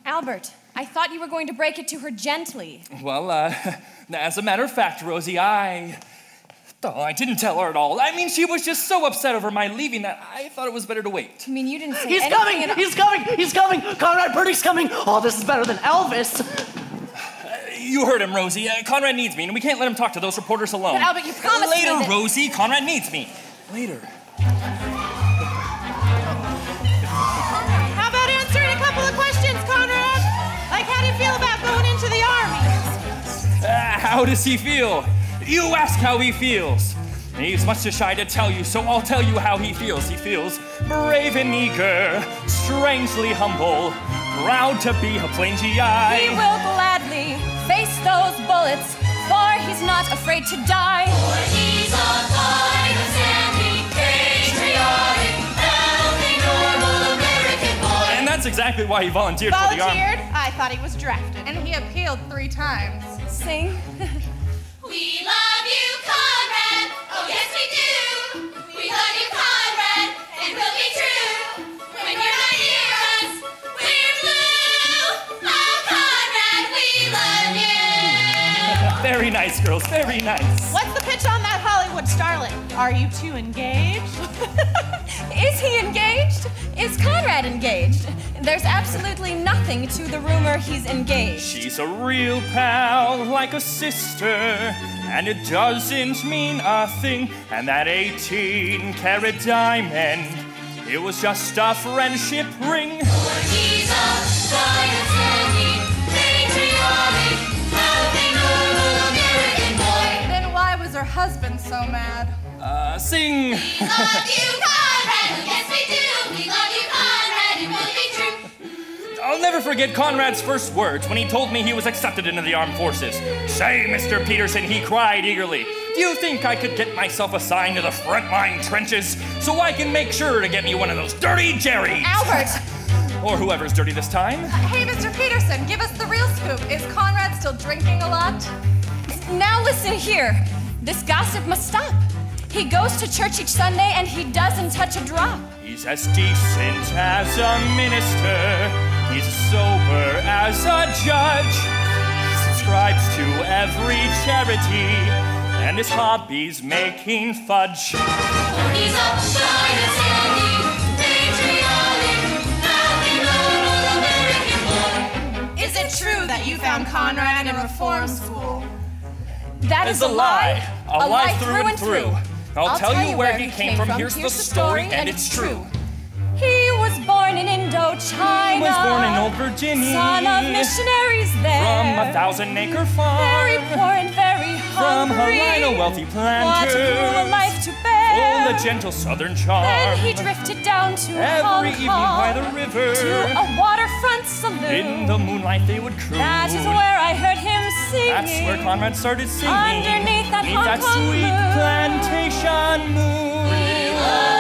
Albert, I thought you were going to break it to her gently. Well, as a matter of fact, Rosie, I didn't tell her at all. I mean, she was just so upset over my leaving that I thought it was better to wait. I mean, you didn't say He's coming! He's coming! He's coming! Conrad Birdie's coming! Oh, this is better than Elvis. You heard him, Rosie. Conrad needs me, and we can't let him talk to those reporters alone. But Albert, you promised me Later, that... Rosie. Conrad needs me. Later. How about answering a couple of questions, Conrad? Like, how do you feel about going into the Army? How does he feel? You ask how he feels. He's much too shy to tell you, so I'll tell you how he feels. He feels brave and eager, strangely humble, proud to be a plain GI. He will gladly face those bullets, for he's not afraid to die. For he's a fine, standing, patriotic, healthy, normal American boy. And that's exactly why he volunteered for the Army. Volunteered? I thought he was drafted. And he appealed 3 times. Sing. We love you, Conrad. Oh, yes, we do. We love you, Conrad, and we'll be true. When you're not near us, we're blue. Oh, Conrad, we love you. Very nice, girls. Very nice. What's the pitch on that Hollywood starlet? Are you two engaged? Is he engaged? Is Conrad engaged? There's absolutely nothing to the rumor he's engaged. She's a real pal, like a sister, and it doesn't mean a thing. And that 18-carat diamond, it was just a friendship ring. For he's a fine, standing, patriotic, healthy, normal American boy. Then why was her husband so mad? Sing. We love you, Conrad. Yes, we do. We love you, Conrad, and we'll be true. I'll never forget Conrad's first words when he told me he was accepted into the armed forces. Say, Mr. Peterson, he cried eagerly. Do you think I could get myself assigned to the frontline trenches so I can make sure to get me one of those dirty Jerrys? Albert! Or whoever's dirty this time. Hey, Mr. Peterson, give us the real scoop. Is Conrad still drinking a lot? Now listen here. This gossip must stop. He goes to church each Sunday and he doesn't touch a drop. He's as decent as a minister. He's as sober as a judge. He subscribes to every charity, and his hobby's making fudge. He's a fine, standing, patriotic, healthy, normal American boy. Is it true that you found Conrad in a reform school? That is a lie. A lie through and through. I'll tell you where he came from. Here's the story, and it's true. He was born in Indochina. He was born in Old Virginia. Son of missionaries there. From a 1,000-acre farm. Very poor and very From hungry. a wealthy planter. What a cruel life to bear. Full of gentle southern charm. Then he drifted down to Hong Every evening Kong, by the river. to a waterfront saloon. In the moonlight they would croon. That is where I heard him singing. That's where Conrad started singing. Underneath that Hong Kong sweet moon. plantation moon. We love